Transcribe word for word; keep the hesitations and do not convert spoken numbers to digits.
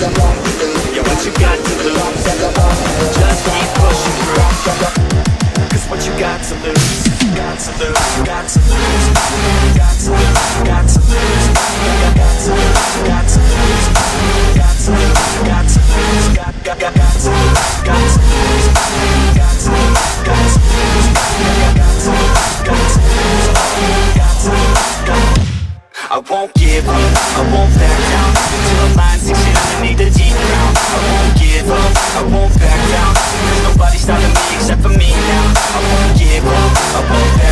Yeah, what you got to lose? Just keep pushing through. Cause what you got to lose? Got to lose, got to lose, got to lose, got to lose, got to lose, got to lose, got to lose, got to lose, got got got got to lose, got to lose, got to lose, got to lose, got to lose, got to lose, got to lose, got to lose. I won't give up, I won't back down till the line sinks in underneath the deep ground. I won't give up, I won't back down. There's nobody stopping me except for me now. I won't give up, I won't back down.